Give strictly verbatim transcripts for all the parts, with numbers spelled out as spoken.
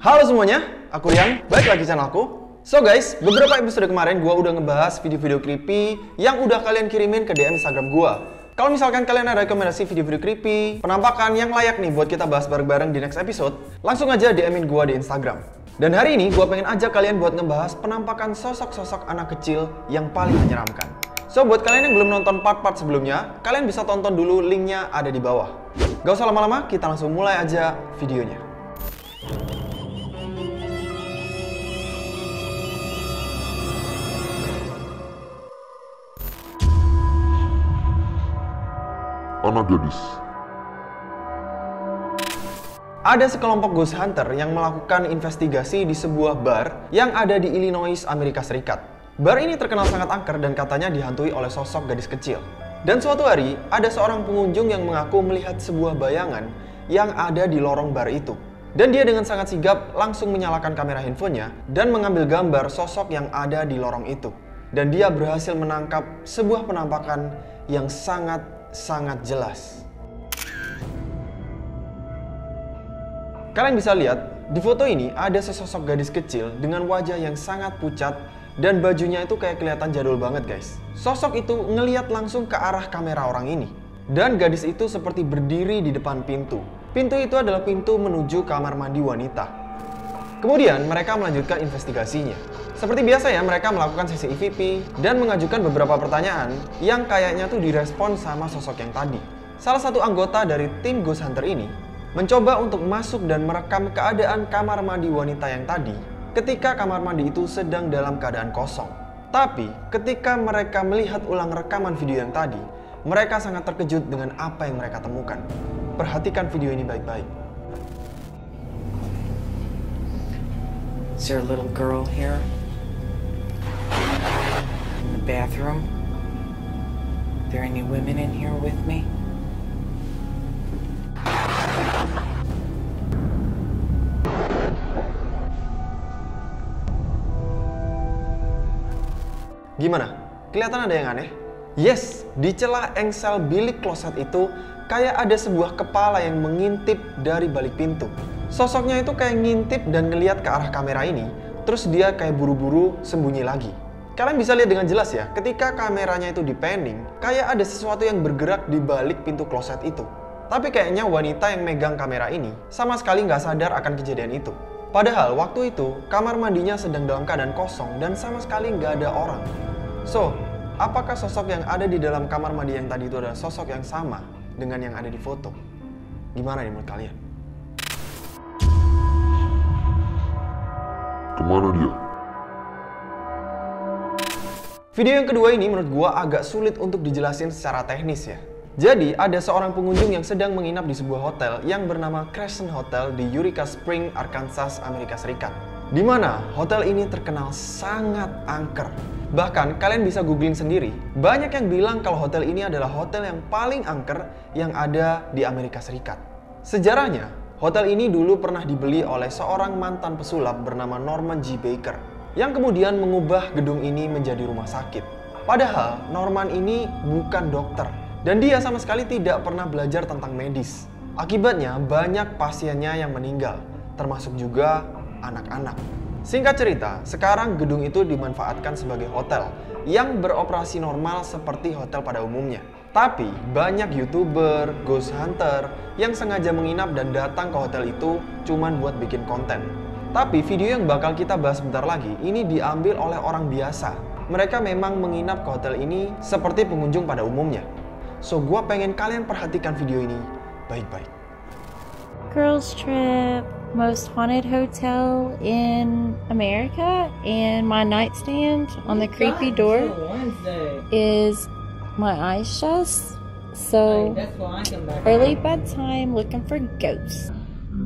Halo semuanya, aku Rian, balik lagi channelku. So guys, beberapa episode kemarin gue udah ngebahas video-video creepy yang udah kalian kirimin ke D M Instagram gue. Kalau misalkan kalian ada rekomendasi video-video creepy, penampakan yang layak nih buat kita bahas bareng-bareng di next episode, langsung aja D M-in gue di Instagram. Dan hari ini gue pengen ajak kalian buat ngebahas penampakan sosok-sosok anak kecil yang paling menyeramkan. So buat kalian yang belum nonton part-part sebelumnya, kalian bisa tonton dulu, linknya ada di bawah. Gak usah lama-lama, kita langsung mulai aja videonya. Anak gadis. Ada sekelompok ghost hunter yang melakukan investigasi di sebuah bar yang ada di Illinois, Amerika Serikat. Bar ini terkenal sangat angker dan katanya dihantui oleh sosok gadis kecil. Dan suatu hari, ada seorang pengunjung yang mengaku melihat sebuah bayangan yang ada di lorong bar itu. Dan dia dengan sangat sigap langsung menyalakan kamera handphonenya dan mengambil gambar sosok yang ada di lorong itu. Dan dia berhasil menangkap sebuah penampakan yang sangat sangat jelas. Kalian bisa lihat, di foto ini ada sesosok gadis kecil dengan wajah yang sangat pucat dan bajunya itu kayak kelihatan jadul banget guys. Sosok itu ngeliat langsung ke arah kamera orang ini. Dan gadis itu seperti berdiri di depan pintu. Pintu itu adalah pintu menuju kamar mandi wanita. Kemudian mereka melanjutkan investigasinya. Seperti biasa ya, mereka melakukan sesi E V P dan mengajukan beberapa pertanyaan yang kayaknya tuh direspon sama sosok yang tadi. Salah satu anggota dari tim Ghost Hunter ini mencoba untuk masuk dan merekam keadaan kamar mandi wanita yang tadi ketika kamar mandi itu sedang dalam keadaan kosong. Tapi ketika mereka melihat ulang rekaman video yang tadi, mereka sangat terkejut dengan apa yang mereka temukan. Perhatikan video ini baik-baik. Is there a little girl here? In the bathroom? Are there any women in here with me? Gimana? Kelihatan ada yang aneh? Yes, di celah engsel bilik kloset itu kayak ada sebuah kepala yang mengintip dari balik pintu. Sosoknya itu kayak ngintip dan ngeliat ke arah kamera ini, terus dia kayak buru-buru sembunyi lagi. Kalian bisa lihat dengan jelas ya, ketika kameranya itu di-panning, kayak ada sesuatu yang bergerak di balik pintu kloset itu. Tapi kayaknya wanita yang megang kamera ini sama sekali nggak sadar akan kejadian itu. Padahal waktu itu, kamar mandinya sedang dalam keadaan kosong dan sama sekali nggak ada orang. So, apakah sosok yang ada di dalam kamar mandi yang tadi itu adalah sosok yang sama dengan yang ada di foto? Gimana nih menurut kalian? Kemana dia? Video yang kedua ini menurut gua agak sulit untuk dijelasin secara teknis ya. Jadi ada seorang pengunjung yang sedang menginap di sebuah hotel yang bernama Crescent Hotel di Eureka Springs, Arkansas, Amerika Serikat. Di mana hotel ini terkenal sangat angker. Bahkan kalian bisa googling sendiri, banyak yang bilang kalau hotel ini adalah hotel yang paling angker yang ada di Amerika Serikat. Sejarahnya, hotel ini dulu pernah dibeli oleh seorang mantan pesulap bernama Norman G. Baker, yang kemudian mengubah gedung ini menjadi rumah sakit. Padahal Norman ini bukan dokter, dan dia sama sekali tidak pernah belajar tentang medis. Akibatnya banyak pasiennya yang meninggal, termasuk juga anak-anak. Singkat cerita, sekarang gedung itu dimanfaatkan sebagai hotel yang beroperasi normal seperti hotel pada umumnya. Tapi banyak YouTuber, ghost hunter yang sengaja menginap dan datang ke hotel itu cuman buat bikin konten. Tapi video yang bakal kita bahas bentar lagi ini diambil oleh orang biasa. Mereka memang menginap ke hotel ini seperti pengunjung pada umumnya. So gua pengen kalian perhatikan video ini baik-baik. Girls Trip, most haunted hotel in America, and my nightstand on the creepy door is my eyes shut. So early bedtime looking for ghosts.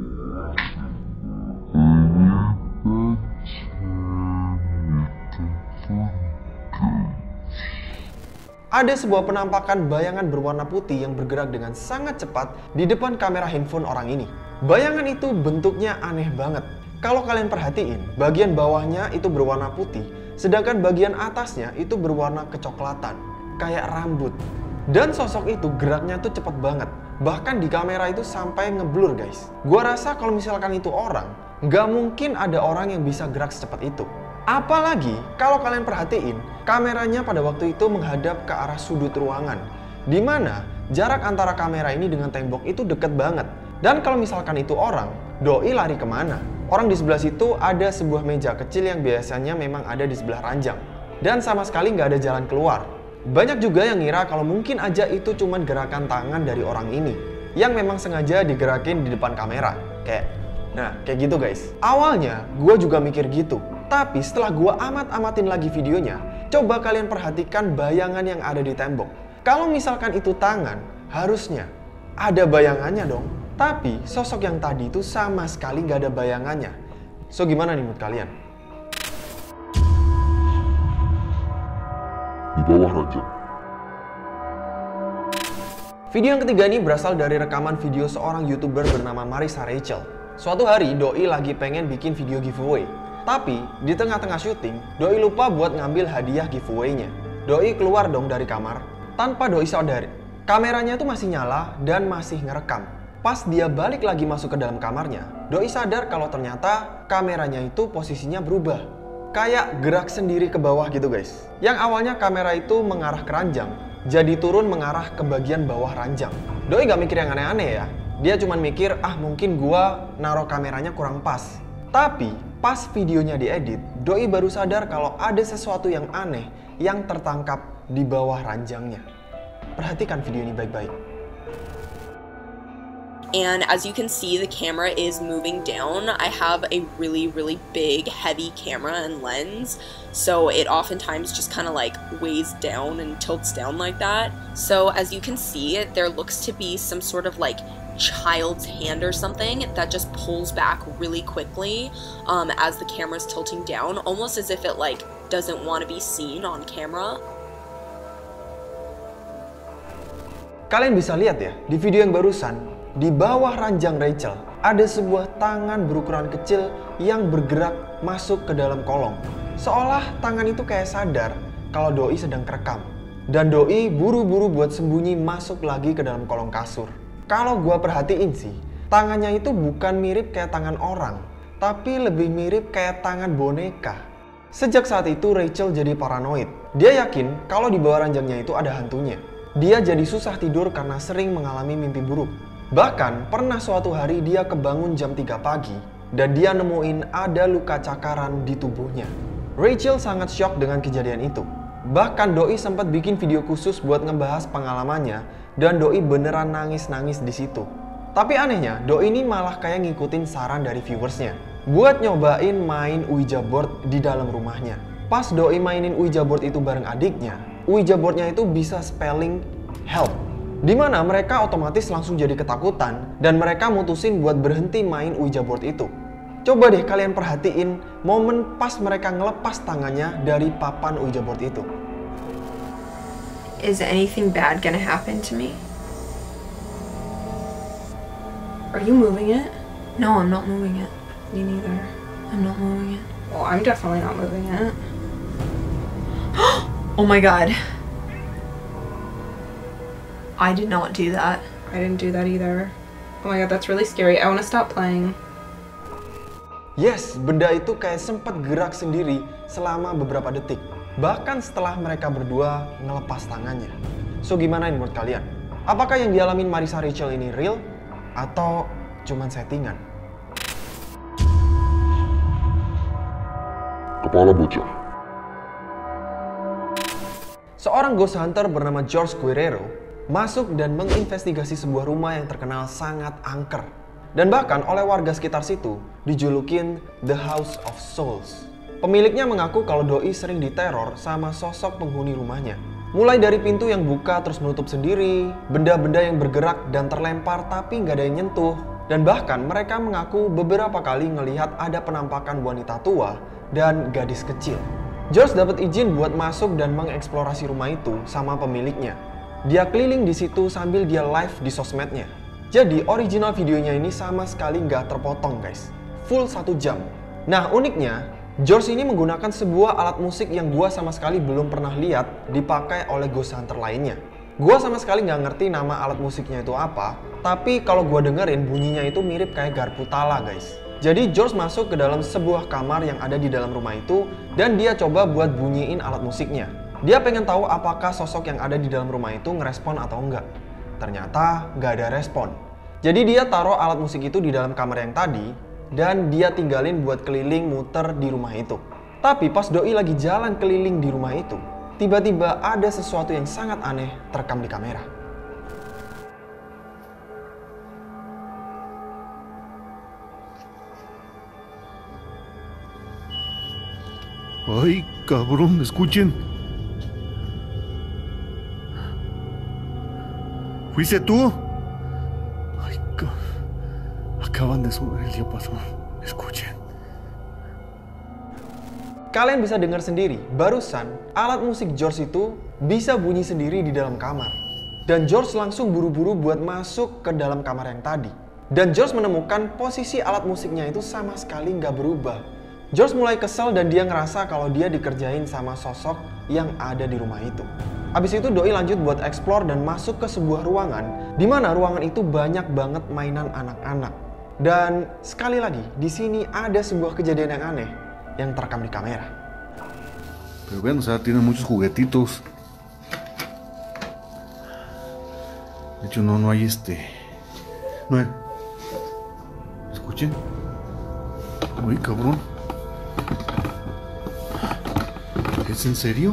Ada sebuah penampakan bayangan berwarna putih yang bergerak dengan sangat cepat di depan kamera handphone orang ini. Bayangan itu bentuknya aneh banget. Kalau kalian perhatiin, bagian bawahnya itu berwarna putih, sedangkan bagian atasnya itu berwarna kecoklatan, kayak rambut. Dan sosok itu geraknya tuh cepet banget. Bahkan di kamera itu sampai ngeblur guys. Gua rasa kalau misalkan itu orang, Nggak mungkin ada orang yang bisa gerak secepat itu. Apalagi kalau kalian perhatiin, kameranya pada waktu itu menghadap ke arah sudut ruangan, di mana jarak antara kamera ini dengan tembok itu deket banget. Dan kalau misalkan itu orang, doi lari kemana? Orang di sebelah situ ada sebuah meja kecil yang biasanya memang ada di sebelah ranjang. Dan sama sekali nggak ada jalan keluar. Banyak juga yang ngira kalau mungkin aja itu cuman gerakan tangan dari orang ini, yang memang sengaja digerakin di depan kamera. Kayak, nah kayak gitu guys. Awalnya gue juga mikir gitu. Tapi setelah gue amat-amatin lagi videonya, coba kalian perhatikan bayangan yang ada di tembok. Kalau misalkan itu tangan, harusnya ada bayangannya dong. Tapi sosok yang tadi itu sama sekali nggak ada bayangannya. So gimana nih menurut kalian? Di bawah ranjang. Video yang ketiga ini berasal dari rekaman video seorang YouTuber bernama Marissa Rachel. Suatu hari Doi lagi pengen bikin video giveaway. Tapi di tengah-tengah syuting, Doi lupa buat ngambil hadiah giveaway-nya. Doi keluar dong dari kamar tanpa Doi sadari. Kameranya tuh masih nyala dan masih ngerekam. Pas dia balik lagi masuk ke dalam kamarnya, Doi sadar kalau ternyata kameranya itu posisinya berubah. Kayak gerak sendiri ke bawah gitu guys. Yang awalnya kamera itu mengarah ke ranjang, jadi turun mengarah ke bagian bawah ranjang. Doi gak mikir yang aneh-aneh ya. Dia cuma mikir, ah mungkin gua naruh kameranya kurang pas. Tapi pas videonya diedit, Doi baru sadar kalau ada sesuatu yang aneh yang tertangkap di bawah ranjangnya. Perhatikan video ini baik-baik. And as you can see, the camera is moving down. I have a really, really big, heavy camera and lens, so it oftentimes just kind of like weighs down and tilts down like that. So as you can see, there looks to be some sort of like child's hand or something that just pulls back really quickly um, as the camera's tilting down, almost as if it like doesn't want to be seen on camera. Kalian bisa lihat ya, di video yang barusan, di bawah ranjang Rachel, ada sebuah tangan berukuran kecil yang bergerak masuk ke dalam kolong. Seolah tangan itu kayak sadar kalau Doi sedang kerekam. Dan Doi buru-buru buat sembunyi masuk lagi ke dalam kolong kasur. Kalau gua perhatiin sih, tangannya itu bukan mirip kayak tangan orang, tapi lebih mirip kayak tangan boneka. Sejak saat itu Rachel jadi paranoid. Dia yakin kalau di bawah ranjangnya itu ada hantunya. Dia jadi susah tidur karena sering mengalami mimpi buruk. Bahkan pernah suatu hari dia kebangun jam tiga pagi dan dia nemuin ada luka cakaran di tubuhnya. Rachel sangat shock dengan kejadian itu. Bahkan Doi sempat bikin video khusus buat ngebahas pengalamannya dan Doi beneran nangis-nangis di situ. Tapi anehnya, Doi ini malah kayak ngikutin saran dari viewersnya buat nyobain main Ouija board di dalam rumahnya. Pas Doi mainin Ouija board itu bareng adiknya, Ouija boardnya itu bisa spelling help. Dimana mereka otomatis langsung jadi ketakutan dan mereka mutusin buat berhenti main Ouija board itu. Coba deh kalian perhatiin momen pas mereka ngelepas tangannya dari papan Ouija board itu. Is anything bad gonna happen to me? Are you moving it? No, I'm not moving it. Me neither. I'm not moving it. Well, I'm definitely not moving it. Oh my god. I did not do that. I didn't do that either. Oh my god, that's really scary. I want to stop playing. Yes, benda itu kayak sempat gerak sendiri selama beberapa detik. Bahkan setelah mereka berdua ngelepas tangannya. So gimana ini menurut kalian? Apakah yang dialamin Marissa Rachel ini real? Atau cuman settingan? Kepala bocah. Seorang ghost hunter bernama George Guerrero masuk dan menginvestigasi sebuah rumah yang terkenal sangat angker. Dan bahkan oleh warga sekitar situ dijulukin The House of Souls. Pemiliknya mengaku kalau Doi sering diteror sama sosok penghuni rumahnya. Mulai dari pintu yang buka terus menutup sendiri, benda-benda yang bergerak dan terlempar tapi nggak ada yang nyentuh. Dan bahkan mereka mengaku beberapa kali ngelihat ada penampakan wanita tua dan gadis kecil. George dapat izin buat masuk dan mengeksplorasi rumah itu sama pemiliknya. Dia keliling di situ sambil dia live di sosmednya. Jadi original videonya ini sama sekali nggak terpotong guys. Full satu jam. Nah uniknya, George ini menggunakan sebuah alat musik yang gua sama sekali belum pernah lihat dipakai oleh ghost hunter lainnya. Gua sama sekali nggak ngerti nama alat musiknya itu apa, tapi kalau gua dengerin bunyinya itu mirip kayak garpu tala guys. Jadi George masuk ke dalam sebuah kamar yang ada di dalam rumah itu dan dia coba buat bunyiin alat musiknya. Dia pengen tahu apakah sosok yang ada di dalam rumah itu ngerespon atau enggak. Ternyata nggak ada respon. Jadi dia taruh alat musik itu di dalam kamar yang tadi dan dia tinggalin buat keliling muter di rumah itu. Tapi pas doi lagi jalan keliling di rumah itu, tiba-tiba ada sesuatu yang sangat aneh terekam di kamera. Ay, cabrón, escuchen. ¿Fuiste tú? Ay, acaban de subir el diapasón. Escuchen. Kalian bisa dengar sendiri, barusan alat musik George itu bisa bunyi sendiri di dalam kamar. Dan George langsung buru-buru buat masuk ke dalam kamar yang tadi. Dan George menemukan posisi alat musiknya itu sama sekali nggak berubah. George mulai kesel dan dia ngerasa kalau dia dikerjain sama sosok yang ada di rumah itu. Abis itu doi lanjut buat explore dan masuk ke sebuah ruangan di mana ruangan itu banyak banget mainan anak-anak. Dan sekali lagi, di sini ada sebuah kejadian yang aneh yang terekam di kamera. Pero ven, o sea, tiene muchos juguetitos. De hecho, no, no hay este... No hay... Escuchen. Uy, cabrón. ¿Es en serio?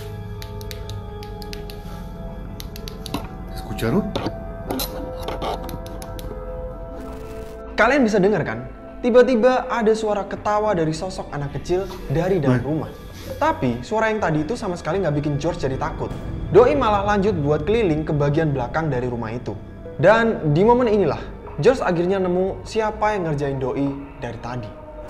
¿Escucharon? Kalian bisa dengar kan? Tiba-tiba ada suara ketawa dari sosok anak kecil dari dalam rumah. Tapi suara yang tadi itu sama sekali nggak bikin George jadi takut. Doi malah lanjut buat keliling ke bagian belakang dari rumah itu. Dan di momen inilah George akhirnya nemu siapa yang ngerjain doi dari tadi.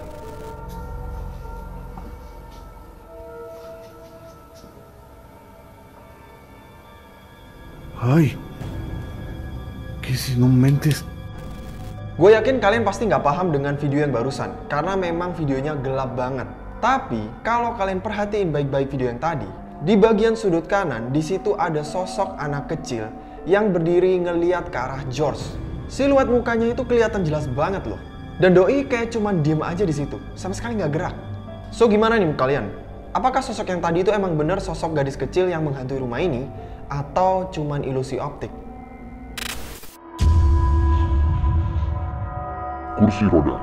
Ay, que si no mentes. Gue yakin kalian pasti nggak paham dengan video yang barusan, karena memang videonya gelap banget. Tapi kalau kalian perhatiin baik-baik video yang tadi, di bagian sudut kanan di situ ada sosok anak kecil yang berdiri ngeliat ke arah George. Siluet mukanya itu kelihatan jelas banget loh. Dan doi kayak cuma diem aja di situ, sama sekali nggak gerak. So gimana nih kalian? Apakah sosok yang tadi itu emang bener sosok gadis kecil yang menghantui rumah ini? Atau cuman ilusi optik? Kursi roda.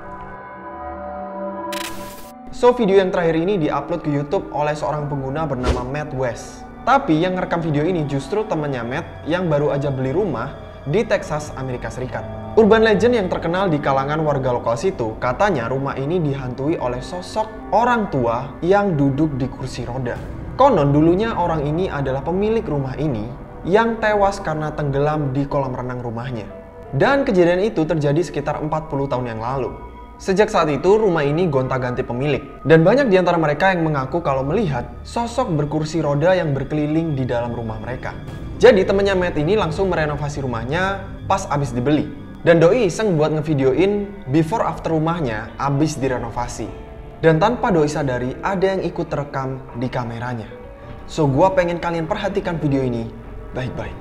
So video yang terakhir ini diupload ke YouTube oleh seorang pengguna bernama Matt West. Tapi yang ngerekam video ini justru temennya Matt yang baru aja beli rumah di Texas, Amerika Serikat. Urban legend yang terkenal di kalangan warga lokal situ katanya rumah ini dihantui oleh sosok orang tua yang duduk di kursi roda. Konon dulunya orang ini adalah pemilik rumah ini yang tewas karena tenggelam di kolam renang rumahnya. Dan kejadian itu terjadi sekitar empat puluh tahun yang lalu. Sejak saat itu rumah ini gonta-ganti pemilik. Dan banyak di antara mereka yang mengaku kalau melihat sosok berkursi roda yang berkeliling di dalam rumah mereka. Jadi temennya Matt ini langsung merenovasi rumahnya pas abis dibeli. Dan doi iseng buat ngevideoin before after rumahnya abis direnovasi. Dan tanpa doi sadari ada yang ikut terekam di kameranya. So gua pengen kalian perhatikan video ini baik-baik.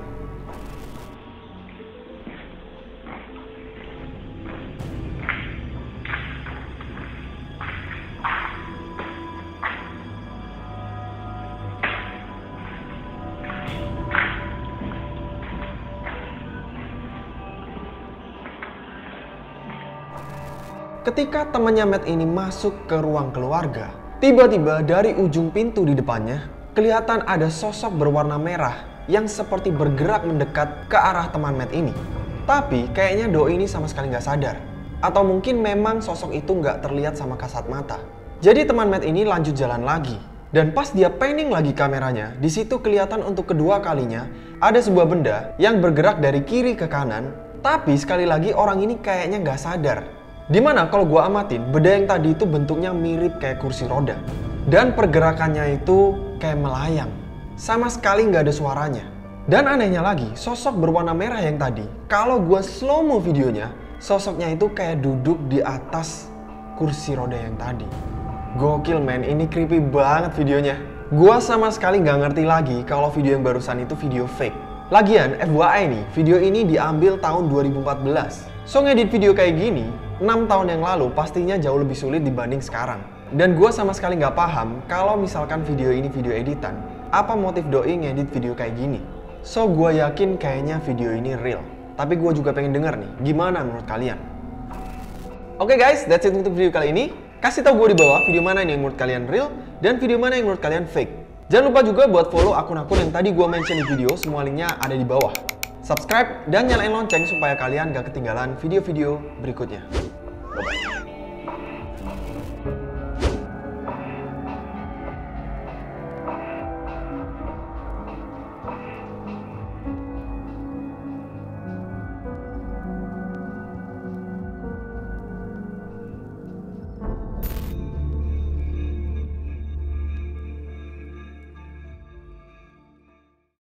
Ketika temannya Matt ini masuk ke ruang keluarga, tiba-tiba dari ujung pintu di depannya, kelihatan ada sosok berwarna merah yang seperti bergerak mendekat ke arah teman Matt ini. Tapi kayaknya doi ini sama sekali nggak sadar. Atau mungkin memang sosok itu nggak terlihat sama kasat mata. Jadi teman Matt ini lanjut jalan lagi. Dan pas dia panning lagi kameranya, di situ kelihatan untuk kedua kalinya ada sebuah benda yang bergerak dari kiri ke kanan. Tapi sekali lagi orang ini kayaknya nggak sadar. Dimana kalau gua amatin, benda yang tadi itu bentuknya mirip kayak kursi roda. Dan pergerakannya itu kayak melayang. Sama sekali nggak ada suaranya. Dan anehnya lagi, sosok berwarna merah yang tadi, kalau gua slow mo videonya, sosoknya itu kayak duduk di atas kursi roda yang tadi. Gokil men, ini creepy banget videonya. Gua sama sekali nggak ngerti lagi kalau video yang barusan itu video fake. Lagian, F Y I nih, video ini diambil tahun dua ribu empat belas. So ngedit video kayak gini, enam tahun yang lalu pastinya jauh lebih sulit dibanding sekarang. Dan gue sama sekali nggak paham kalau misalkan video ini video editan, apa motif doi ngedit video kayak gini. So gue yakin kayaknya video ini real. Tapi gue juga pengen denger nih, gimana menurut kalian? Oke okay guys, that's it untuk video kali ini. Kasih tau gue di bawah video mana yang menurut kalian real dan video mana yang menurut kalian fake. Jangan lupa juga buat follow akun-akun yang tadi gue mention di video, semua linknya ada di bawah. Subscribe dan nyalain lonceng supaya kalian gak ketinggalan video-video berikutnya. Bye-bye.